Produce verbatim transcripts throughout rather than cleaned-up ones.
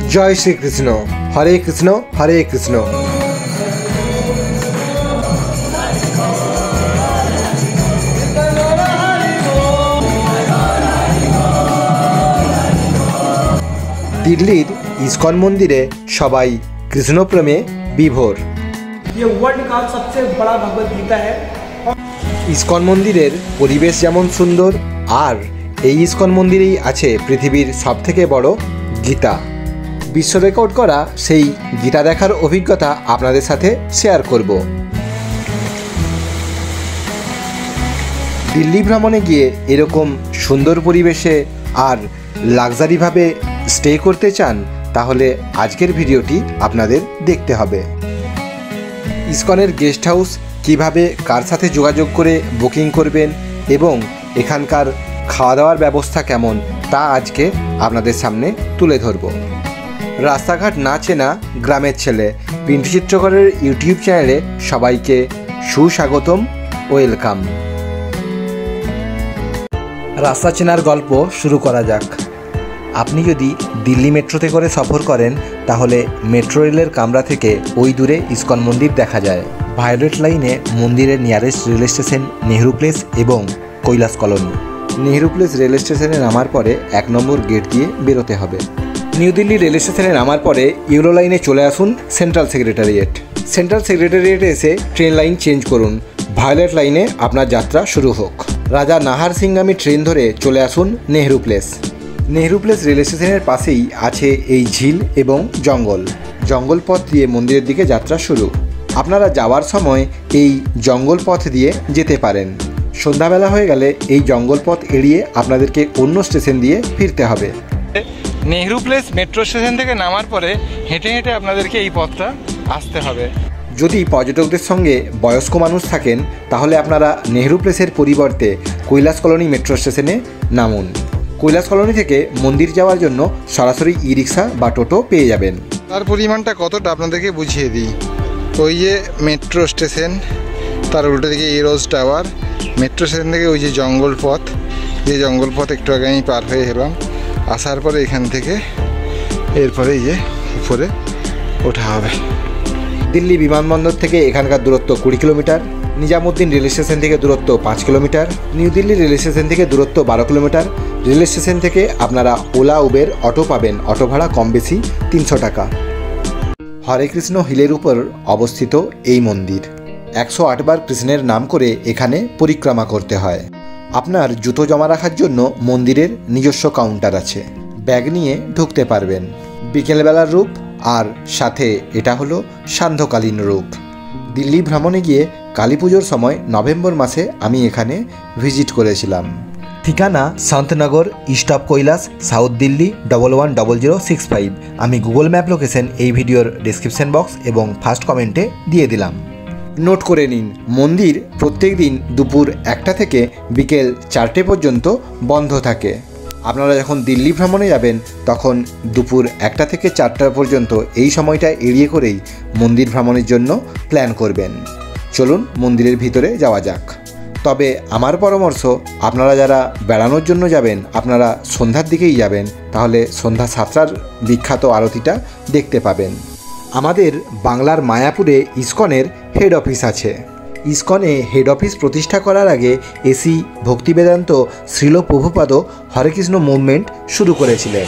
জয় শ্রীকৃষ্ণ। হরে কৃষ্ণ হরে কৃষ্ণ। দিল্লির ইসকন মন্দিরে সবাই কৃষ্ণপ্রেমে বিভোর। ইসকন মন্দিরের পরিবেশ যেমন সুন্দর, আর এই ইসকন মন্দিরেই আছে পৃথিবীর সবথেকে বড় গীতা। বিশ্ব রেকর্ড করা সেই গীতা দেখার অভিজ্ঞতা আপনাদের সাথে শেয়ার করব। দিল্লি ভ্রমণে গিয়ে এরকম সুন্দর পরিবেশে আর লাক্সারিভাবে স্টে করতে চান, তাহলে আজকের ভিডিওটি আপনাদের দেখতে হবে। ইসকনের গেস্ট হাউস কীভাবে কার সাথে যোগাযোগ করে বুকিং করবেন এবং এখানকার খাওয়া দাওয়ার ব্যবস্থা কেমন, তা আজকে আপনাদের সামনে তুলে ধরব। রাস্তাঘাট না চেনা গ্রামের ছেলে পিন্টু চিত্রকরের ইউটিউব চ্যানেলে সবাইকে সুস্বাগতম, ওয়েলকাম। রাস্তা চেনার গল্প শুরু করা যাক। আপনি যদি দিল্লি মেট্রোতে করে সফর করেন, তাহলে মেট্রো রেলের কামরা থেকে ওই দূরে ইসকন মন্দির দেখা যায়। ভায়োলেট লাইনে মন্দিরের nearest rail station Nehru place এবং Kailash colony. Nehru place rail স্টেশনে নামার পরে এক নম্বর গেট দিয়ে বেরোতে হবে। নিউ দিল্লি রেল স্টেশনে নামার পরে ইউরো লাইনে চলে আসুন সেন্ট্রাল সেক্রেটারিয়েট। সেন্ট্রাল সেক্রেটারিয়েটে এসে ট্রেন লাইন চেঞ্জ করুন। ভায়োলেট লাইনে আপনার যাত্রা শুরু হোক। রাজা নাহার সিংগামী ট্রেন ধরে চলে আসুন Nehru place. Nehru place rail স্টেশনের পাশেই আছে এই ঝিল এবং জঙ্গল। জঙ্গল পথ দিয়ে মন্দিরের দিকে যাত্রা শুরু। আপনারা যাওয়ার সময় এই জঙ্গল পথ দিয়ে যেতে পারেন। সন্ধ্যাবেলা হয়ে গেলে এই জঙ্গল পথ এড়িয়ে আপনাদেরকে অন্য স্টেশন দিয়ে ফিরতে হবে। নেহরু প্লেস মেট্রো স্টেশন থেকে নামার পরে হেঁটে হেঁটে আপনাদেরকে এই পথটা আসতে হবে। যদি পর্যটকদের সঙ্গে বয়স্ক মানুষ থাকেন, তাহলে আপনারা নেহরু প্লেসের পরিবর্তে কৈলাস কলোনি মেট্রো স্টেশনে নামুন। কৈলাস কলোনি থেকে মন্দির যাওয়ার জন্য সরাসরি ই রিক্সা বা টোটো পেয়ে যাবেন। তার পরিমাণটা কতটা আপনাদেরকে বুঝিয়ে দিই। ওই যে মেট্রো স্টেশন, তার উল্টো দিকে ইরোজ টাওয়ার। মেট্রো স্টেশন থেকে ওই যে জঙ্গল পথ, যে জঙ্গল পথ একটু আগে আমি পার হয়ে এলাম। আসার পরে এখান থেকে এরপরে এই যে উপরে ওঠা হবে। দিল্লি বিমানবন্দর থেকে এখানকার দূরত্ব কুড়ি কিলোমিটার। নিজামুদ্দিন রেল স্টেশন থেকে দূরত্ব পাঁচ kilometre. New Delhi rail station থেকে দূরত্ব বারো কিলোমিটার। রেল স্টেশন থেকে আপনারা ওলা উবের অটো পাবেন। অটো ভাড়া কম বেশি তিনশো টাকা। হরে কৃষ্ণ হিলের উপর অবস্থিত এই মন্দির। একশো আটবার কৃষ্ণের নাম করে এখানে পরিক্রমা করতে হয়। আপনার জুতো জমা রাখার জন্য মন্দিরের নিজস্ব কাউন্টার আছে। ব্যাগ নিয়ে ঢুকতে পারবেন। বিকেলবেলার রূপ, আর সাথে এটা হলো সান্ধ্যকালীন রূপ। দিল্লি ভ্রমণে গিয়ে কালী পুজোর সময় নভেম্বর মাসে আমি এখানে ভিজিট করেছিলাম। ঠিকানা Santnagar, east of Kailash, south Delhi double one double zero six five. আমি গুগল ম্যাপ লোকেশন এই ভিডিওর ডিসক্রিপশন বক্স এবং ফার্স্ট কমেন্টে দিয়ে দিলাম। নোট করে নিন, মন্দির প্রত্যেক দিন দুপুর একটা থেকে বিকেল চারটে পর্যন্ত বন্ধ থাকে। আপনারা যখন দিল্লি ভ্রমণে যাবেন, তখন দুপুর একটা থেকে চারটা পর্যন্ত এই সময়টা এড়িয়ে করেই মন্দির ভ্রমণের জন্য প্ল্যান করবেন। চলুন মন্দিরের ভিতরে যাওয়া যাক। তবে আমার পরামর্শ, আপনারা যারা বেড়ানোর জন্য যাবেন, আপনারা সন্ধ্যার দিকেই যাবেন, তাহলে সন্ধ্যা সাতটার বিখ্যাত আরতিটা দেখতে পাবেন। আমাদের বাংলার মায়াপুরে ইসকনের হেড অফিস আছে। ইসকনে হেড অফিস প্রতিষ্ঠা করার আগে এসি ভক্তিবেদান্ত শ্রীল প্রভুপাদ হরেকৃষ্ণ মুভমেন্ট শুরু করেছিলেন।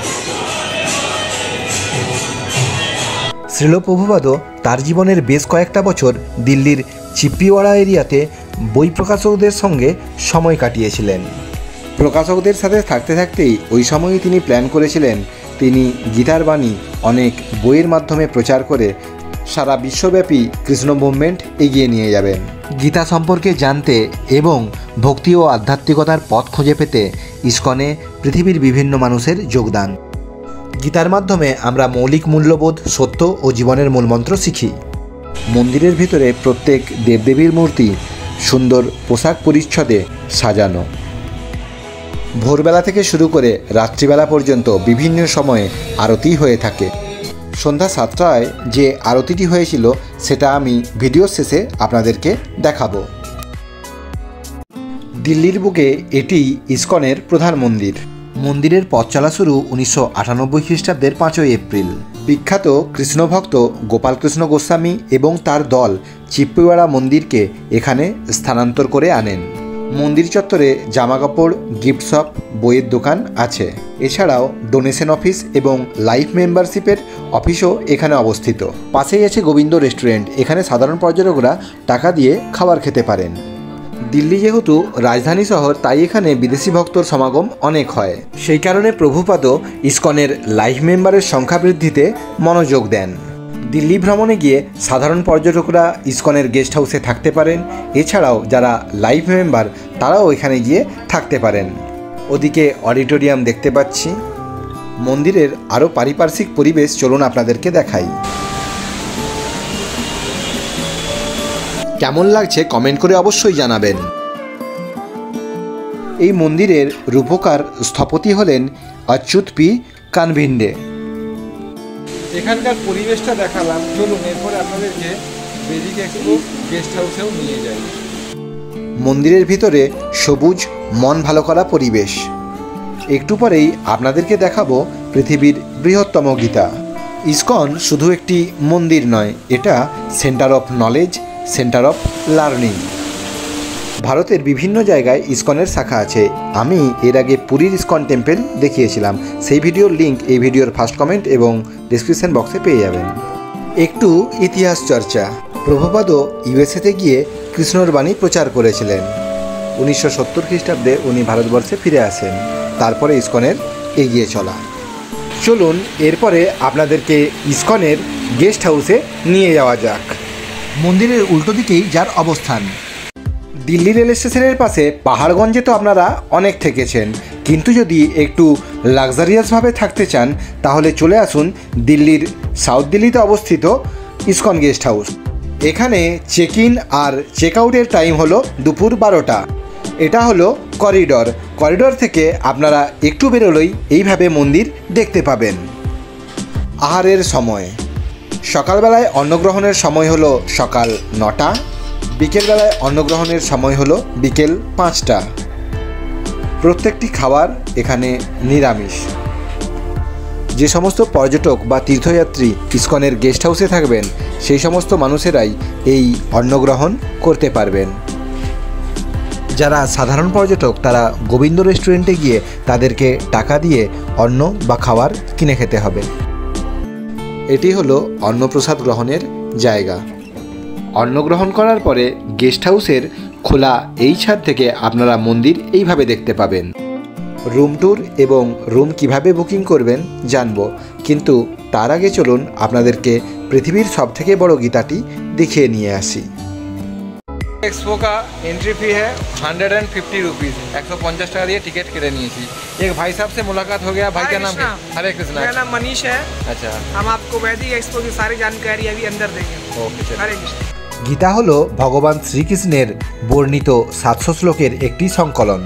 শ্রীল প্রভুপাদ তার জীবনের বেশ কয়েকটা বছর দিল্লির চিপ্পিওয়াড়া এরিয়াতে বই প্রকাশকদের সঙ্গে সময় কাটিয়েছিলেন। প্রকাশকদের সাথে থাকতে থাকতেই ওই সময়ই তিনি প্ল্যান করেছিলেন তিনি গীতার বাণী অনেক বইয়ের মাধ্যমে প্রচার করে সারা বিশ্বব্যাপী কৃষ্ণ মুভমেন্ট এগিয়ে নিয়ে যাবেন। গীতা সম্পর্কে জানতে এবং ভক্তি ও আধ্যাত্মিকতার পথ খুঁজে পেতে ইসকনে পৃথিবীর বিভিন্ন মানুষের যোগদান। গীতার মাধ্যমে আমরা মৌলিক মূল্যবোধ, সত্য ও জীবনের মূলমন্ত্র শিখি। মন্দিরের ভিতরে প্রত্যেক দেবদেবীর মূর্তি সুন্দর পোশাক পরিচ্ছদে সাজানো। ভোরবেলা থেকে শুরু করে রাত্রিবেলা পর্যন্ত বিভিন্ন সময়ে আরতি হয়ে থাকে। সন্ধ্যা সাতটায় যে আরতিটি হয়েছিল সেটা আমি ভিডিও শেষে আপনাদেরকে দেখাবো। দিল্লির বুকে এটি ইসকনের প্রধান মন্দির। মন্দিরের পথ চলা শুরু উনিশশো আটানব্বই খ্রিস্টাব্দের পাঁচই এপ্রিল। বিখ্যাত কৃষ্ণভক্ত গোপালকৃষ্ণ গোস্বামী এবং তার দল চিপ্পুয়াড়া মন্দিরকে এখানে স্থানান্তর করে আনেন। মন্দির চত্বরে জামাকাপড়, গিফট শপ, বইয়ের দোকান আছে। এছাড়াও ডোনেশন অফিস এবং লাইফ মেম্বারশিপের অফিসও এখানে অবস্থিত। পাশেই আছে গোবিন্দ রেস্টুরেন্ট, এখানে সাধারণ পর্যটকরা টাকা দিয়ে খাবার খেতে পারেন। দিল্লি যেহেতু রাজধানী শহর, তাই এখানে বিদেশি ভক্তর সমাগম অনেক হয়। সেই কারণে প্রভুপাদ ইসকনের লাইফ মেম্বারের সংখ্যা বৃদ্ধিতে মনোযোগ দেন। দিল্লি ভ্রমণে গিয়ে সাধারণ পর্যটকরা ইসকনের গেস্ট হাউসে থাকতে পারেন। এছাড়াও যারা লাইফ মেম্বার তারাও এখানে গিয়ে থাকতে পারেন। ওদিকে অডিটোরিয়াম দেখতে পাচ্ছি। মন্দিরের আরও পারিপার্শ্বিক পরিবেশ চলুন আপনাদেরকে দেখাই। কেমন লাগছে কমেন্ট করে অবশ্যই জানাবেন। এই মন্দিরের রূপকার স্থপতি হলেন অচ্যুত পি কানভিন্ডে। এখানকার পরিবেশটা দেখালাম, চলুন এরপরে আপনাদেরকে বেদিক এক্সপো গেস্ট হাউসেও নিয়ে যাই। মন্দিরের ভিতরে সবুজ, মন ভালো করা পরিবেশ। একটু পরেই আপনাদেরকে দেখাবো পৃথিবীর বৃহত্তম গীতা। ইসকন শুধু একটি মন্দির নয়, এটা centre of knowledge, centre of learning. ভারতের বিভিন্ন জায়গায় ইসকনের শাখা আছে। আমি এর আগে পুরীর ইসকন টেম্পল দেখিয়েছিলাম, সেই ভিডিওর লিঙ্ক এই ভিডিওর ফার্স্ট কমেন্ট এবং ডিসক্রিপশন বক্সে পেয়ে যাবেন। একটু ইতিহাস চর্চা। প্রভুপাদ ইউএসএতে গিয়ে কৃষ্ণর বাণী প্রচার করেছিলেন। উনিশশো সত্তর খ্রিস্টাব্দে উনি ভারতবর্ষে ফিরে আসেন। তারপরে ইসকনের এগিয়ে চলা। চলুন এরপরে আপনাদেরকে ইসকনের গেস্ট হাউসে নিয়ে যাওয়া যাক। মন্দিরের উল্টো দিকেই যার অবস্থান। দিল্লি রেল স্টেশনের পাশে পাহাড়গঞ্জে তো আপনারা অনেক থেকেছেন, কিন্তু যদি একটু লাক্সারিয়াসভাবে থাকতে চান তাহলে চলে আসুন দিল্লির সাউথ দিল্লিতে অবস্থিত ইসকন গেস্ট হাউস। এখানে চেক ইন আর চেক আউটের টাইম হলো দুপুর বারোটা। এটা হলো করিডর। করিডর থেকে আপনারা একটু বেরোলেই এইভাবে মন্দির দেখতে পাবেন। আহারের সময় সকালবেলায় অন্নগ্রহণের সময় হলো সকাল নটা, বিকেলবেলায় অন্নগ্রহণের সময় হলো বিকেল পাঁচটা। প্রত্যেকটি খাবার এখানে নিরামিষ। যে সমস্ত পর্যটক বা তীর্থযাত্রী ইসকনের গেস্ট হাউসে থাকবেন সেই সমস্ত মানুষেরাই এই অন্নগ্রহণ করতে পারবেন। যারা সাধারণ পর্যটক তারা গোবিন্দ রেস্টুরেন্টে গিয়ে তাদেরকে টাকা দিয়ে অন্ন বা খাবার কিনে খেতে হবে। এটি হলো অন্নপ্রসাদ গ্রহণের জায়গা। অন্নগ্রহণ করার পরে গেস্ট হাউসের খোলা এই ছাদ থেকে আপনারা মন্দির এইভাবে দেখতে পাবেন। রুম ট্যুর এবং রুম কিভাবে বুকিং করবেন জানবো, কিন্তু তার আগে চলুন আপনাদেরকে পৃথিবীর সবথেকে বড় গীতাটি দেখিয়ে নিয়ে আসি। एक्सपो का एंट्री फी है हंड्रेड एंड फिफ्टी रुपीज़, एक सौ पचास टाका दिए टिकट केटे नहीं थी। एक भाई साहब से मुलाकात हो गया। भाई का नाम क्या? हरे कृष्णा। मेरा नाम मनीष है। अच्छा, हम आपको वैदिक एक्सपो की सारी जानकारी अभी अंदर देंगे। ओके चलिए। हरे कृष्ण। গীতা হলো ভগবান শ্রীকৃষ্ণের বর্ণিত সাতশো শ্লোকের একটি সংকলন।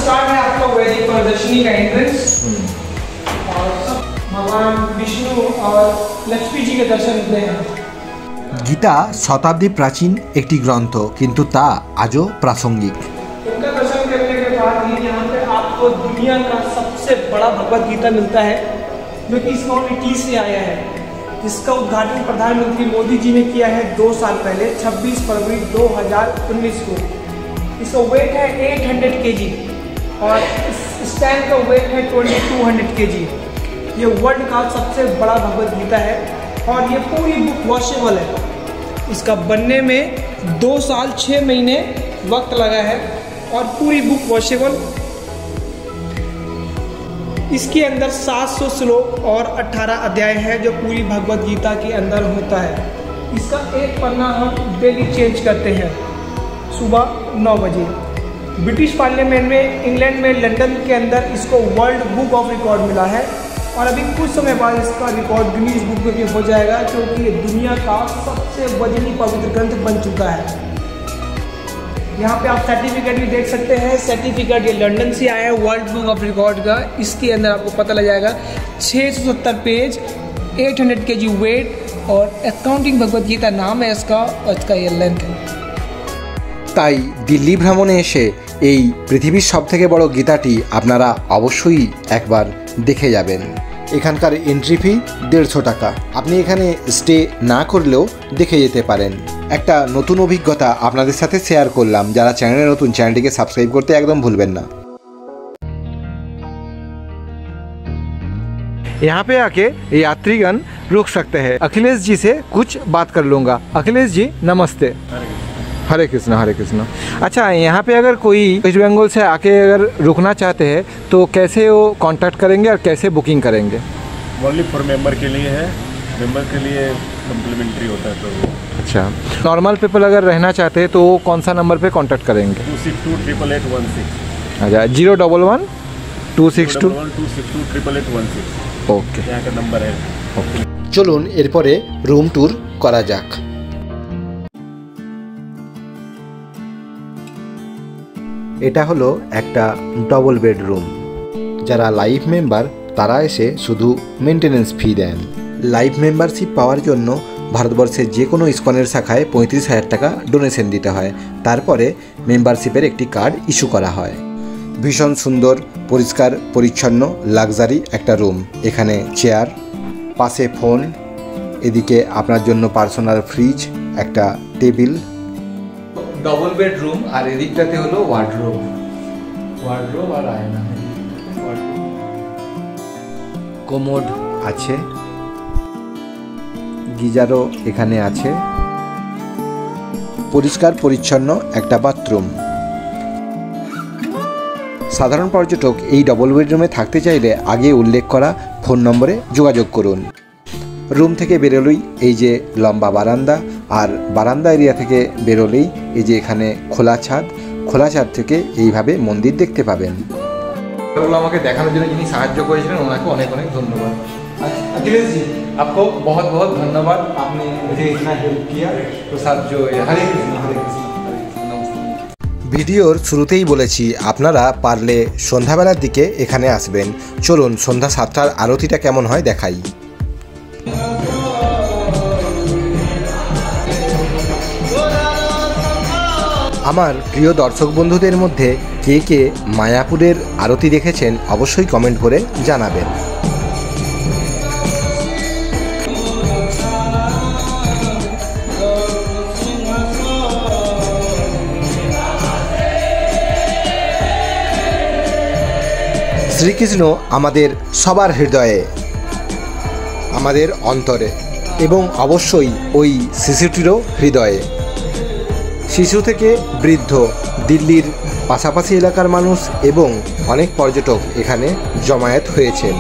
भगवान विष्णु और लक्ष्मी जी के दर्शन होते हैं। গীতা শতাব্দী প্রাচীন একটি গ্রন্থ, কিন্তু তা আজও প্রাসঙ্গিক। उनका दर्शन करने के बाद ही यहाँ पे आपको दुनिया का सबसे बड़ा भगवत गीता मिलता है, जो कि इसका इटली से आया है, जिसका उद्घाटन प्रधानमंत्री मोदी जी ने किया है दो साल पहले छब्बीस फरवरी दो हज़ार उन्नीस को। इसका वेट है आठ सौ केजी और इस स्टैंड का वेट है बाईस सौ केजी। ये वर्ल्ड का सबसे बड़ा भगवत गीता है और ये पूरी बुक वॉशेबल है। इसका बनने में दो साल छः महीने वक्त लगा है और पूरी बुक वॉशेबल। इसके अंदर सात सौ श्लोक और अठारह अध्याय है जो पूरी भगवत गीता के अंदर होता है। इसका एक पन्ना हम डेली चेंज करते हैं सुबह नौ बजे। ब्रिटिश पार्लियामेंट में, इंग्लैंड में, लंदन के अंदर इसको वर्ल्ड बुक ऑफ रिकॉर्ड मिला है और अभी कुछ समय बाद इसका रिकॉर्ड गिनीज बुक में हो जाएगा, क्योंकि ये दुनिया का सबसे वजनी पवित्र ग्रंथ बन चुका है। यहाँ पे आप सर्टिफिकेट भी देख सकते हैं। सर्टिफिकेट ये लंदन से आया है वर्ल्ड बुक ऑफ रिकॉर्ड का। इसके अंदर आपको पता लग जाएगा छः सौ सत्तर पेज, आठ सौ केजी वेट और अकाउंटिंग भगवत गीता नाम है इसका और इसका ये लेंथ है। তাই দিল্লি ভ্রমণে এসে এই পৃথিবীর সবথেকে বড় গীতাটি আপনারা অবশ্যই একবার দেখে যাবেন। এখানকার এন্ট্রি ফি দেড়শো টাকা। আপনি এখানে স্টে না করলেও দেখে যেতে পারেন। একটা নতুন অভিজ্ঞতা আপনাদের সাথে শেয়ার করলাম। যারা চ্যানেলে নতুন, চ্যানেলটিকে সাবস্ক্রাইব করতে একদম ভুলবেন না। यहाँ पे आके यात्रीगण रुक सकते हैं। अखिलेश जी से कुछ बात कर लूँगा। अखिलेश जी नमस्ते। हरे कृष्णा हरे कृष्णा। अच्छा, यहाँ पे अगर कोई वेस्ट बंगाल से आके अगर रुकना चाहते हैं तो कैसे वो कांटेक्ट करेंगे और कैसे बुकिंग करेंगे? ओनली फॉर मेंबर के लिए है, मेंबर के लिए कम्प्लीमेंट्री होता है। तो अच्छा, नॉर्मल पीपल अगर रहना चाहते हैं तो वो कौन सा नंबर पे कांटेक्ट करेंगे? Two six two triple eight one six. अच्छा, zero double one two six two two six two triple eight one six okay, यहाँ का नंबर है। ओके, চলুন এরপরে রুম ট্যুর করা যাক। এটা হলো একটা ডবল বেডরুম। যারা লাইভ মেম্বার তারা এসে শুধু মেনটেনেন্স ফি দেন। লাইভ মেম্বারশিপ পাওয়ার জন্য ভারতবর্ষের যে কোনো ইসকনের শাখায় পঁয়ত্রিশ হাজার টাকা ডোনেশন দিতে হয়। তারপরে মেম্বারশিপের একটি কার্ড ইস্যু করা হয়। ভীষণ সুন্দর, পরিষ্কার পরিচ্ছন্ন, লাক্সারি একটা রুম। এখানে চেয়ার, পাশে ফোন, এদিকে আপনার জন্য পার্সোনাল ফ্রিজ, একটা টেবিল। ডবল বেডরুম আর এদিকটাতে হলো ওয়ার্ডরোব, ওয়ার্ডরোব আর আয়না। কোমোড আছে, গিজারও এখানে আছে, পরিষ্কার পরিচ্ছন্ন একটা বাথরুম। সাধারণ পর্যটক এই ডবল বেডরুমে থাকতে চাইলে আগে উল্লেখ করা ফোন নম্বরে যোগাযোগ করুন। রুম থেকে বেরোলেই এই যে লম্বা বারান্দা, আর বারান্দা এরিয়া থেকে বেরোলেই এই যে এখানে খোলা ছাদ। খোলা ছাদ থেকে এইভাবে মন্দির দেখতে পাবেন। ওগুলো আমাকে দেখানোর জন্য যিনি সাহায্য করেছিলেন ওনাকে অনেক অনেক ধন্যবাদ। अखिलेश जी, आपको बहुत बहुत धन्यवाद, आपने मुझे इतना हेल्प किया। तो साथ जो हरे कृष्ण हरे कृष्ण। ভিডিওর শুরুতেই বলেছি আপনারা পারলে সন্ধ্যাবেলার দিকে এখানে আসবেন। চলুন সন্ধ্যা সাতটার আরতিটা কেমন হয় দেখাই। আমার প্রিয় দর্শক বন্ধুদের মধ্যে কে কে মায়াপুরের আরতি দেখেছেন অবশ্যই কমেন্ট করে জানাবেন। শ্রীকৃষ্ণ আমাদের সবার হৃদয়ে, আমাদের অন্তরে এবং অবশ্যই ওই শিশুটিরও হৃদয়ে। শিশু থেকে বৃদ্ধ, দিল্লির পাশাপাশি এলাকার মানুষ এবং অনেক পর্যটক এখানে জমায়েত হয়েছেন।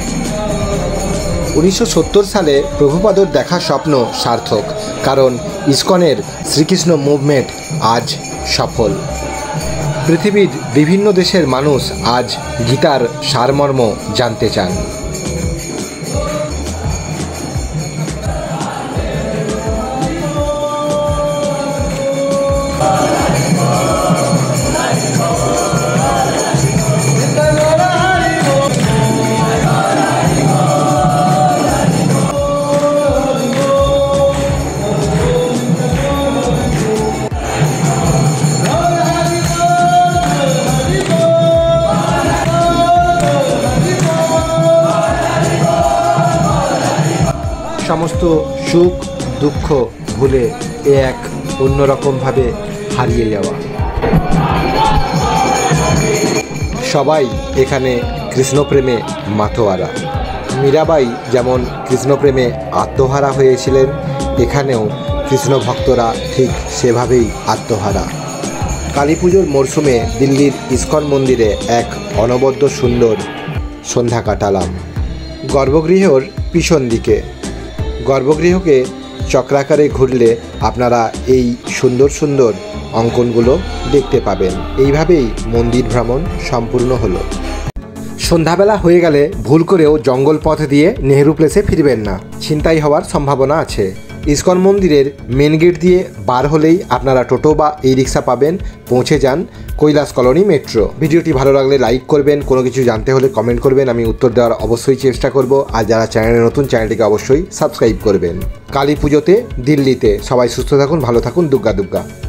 উনিশশো সত্তর সালে প্রভুপাদর দেখা স্বপ্ন সার্থক, কারণ ইসকনের শ্রীকৃষ্ণ মুভমেন্ট আজ সফল। পৃথিবীর বিভিন্ন দেশের মানুষ আজ গীতার সারমর্ম জানতে চান। সমস্ত সুখ দুঃখ ভুলে এ এক অন্যরকমভাবে হারিয়ে যাওয়া। সবাই এখানে কৃষ্ণপ্রেমে মাতোয়ারা। মীরাবাই যেমন কৃষ্ণপ্রেমে আত্মহারা হয়েছিলেন, এখানেও কৃষ্ণ ভক্তরা ঠিক সেভাবেই আত্মহারা। কালী পুজোর মরশুমে দিল্লির ইসকন মন্দিরে এক অনবদ্য সুন্দর সন্ধ্যা কাটালাম। গর্ভগৃহর পিছন দিকে, গর্ভগৃহকে চক্রাকারে ঘুরলে আপনারা এই সুন্দর সুন্দর অঙ্কনগুলো দেখতে পাবেন। এইভাবেই মন্দির ভ্রমণ সম্পূর্ণ হলো। সন্ধ্যাবেলা হয়ে গেলে ভুল করেও জঙ্গল পথ দিয়ে নেহেরু প্লেসে ফিরবেন না, ছিনতাই হওয়ার সম্ভাবনা আছে। ইসকন মন্দিরের মেন গেট দিয়ে বার হলেই আপনারা টোটো বা ই রিক্সা পাবেন, পৌঁছে যান কৈলাস কলোনি মেট্রো। ভিডিওটি ভালো লাগলে লাইক করবেন, কোনো কিছু জানতে হলে কমেন্ট করবেন, আমি উত্তর দেওয়ার অবশ্যই চেষ্টা করব। আর যারা চ্যানেলে নতুন, চ্যানেলটিকে অবশ্যই সাবস্ক্রাইব করবেন। কালী পুজোতে দিল্লিতে সবাই সুস্থ থাকুন, ভালো থাকুন, দুগ্গা দুগ্গা।